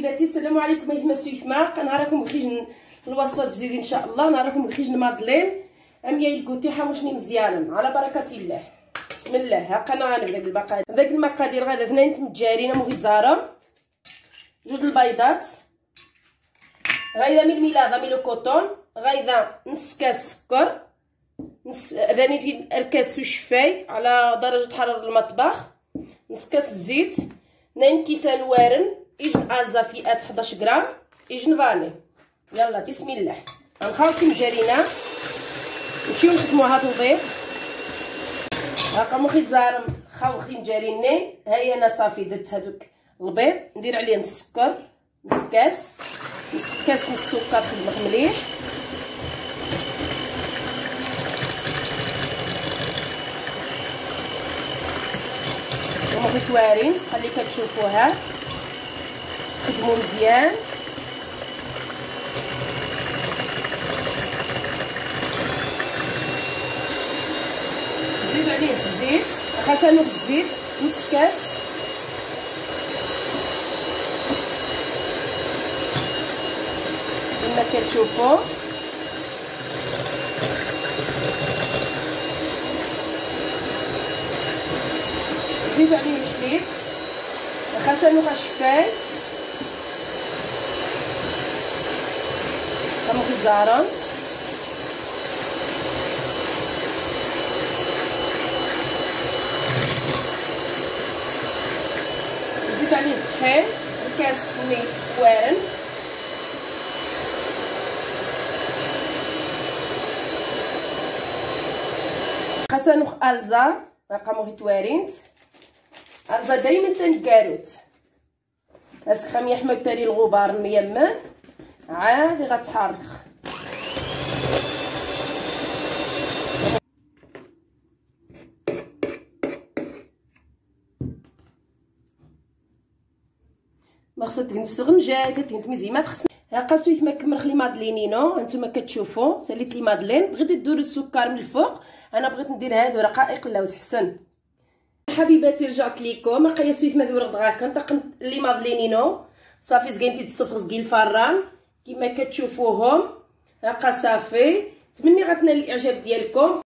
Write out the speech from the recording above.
حبيباتي، السلام عليكم. ايتما سويتما كنهاركم بخير الوصفات جديده ان شاء الله. نهاركم بخير المادلين اميا الكوتي حموشني مزيانا على بركه الله. بسم الله. ها انا غنبدا بالبقايا. داك المقادير غادا 2 تمجارين مغيت زهره، 2 البيضات، غايدا ململه ميلو كوطون، غايدا نص كاس سكر، نص ذانيتين اركاس شفاي على درجه حراره المطبخ، نص كاس الزيت، 2 كيسان وارن، ايجن الزا فئات 11 غرام، ايجن فاني. يلا بسم الله. غنخلطو مجارينا نمشيو نخدمو هاد البيض. هاكا مخيت زهر خلطي مجاريني. هاهي انا صافي درت هادوك البيض، ندير عليه نص السكر، نص كاس نص السكر، خدمه مليح. ومغيت وارين بحال اللي كتشوفوها، خدمو مزيان. نزيد عليه الزيت، خاصني الزيت نص كاس، كما كتشوفوا. نزيد عليه الحليب، خاصني شفاي كما كتزهرنت. نزيد عليه الطحين، كاس ميت وارن، خاصني الزا باقا مغيت وارينت. الزا دايما تنكاروت اسك خمي يحمل تاري الغبار نيمان عادي غتحرك. ما خصك تنستغنجا كتنتمي ما خصك. هاكا سويت ما كمرخ لي مادلينينو هانتوما كتشوفوا. ساليت لي مادلين، بغيتي ديروا السكر من الفوق، انا بغيت ندير هادو رقائق اللوز حسن. حبيباتي رجعت ليكم. هاكا سويت ما دور دغاكا نطق لي مادلينينو صافي زكينتي الصفر زكي الفران كما كتشوفوهم. هاكا صافي. تمني غتنال الاعجاب ديالكم.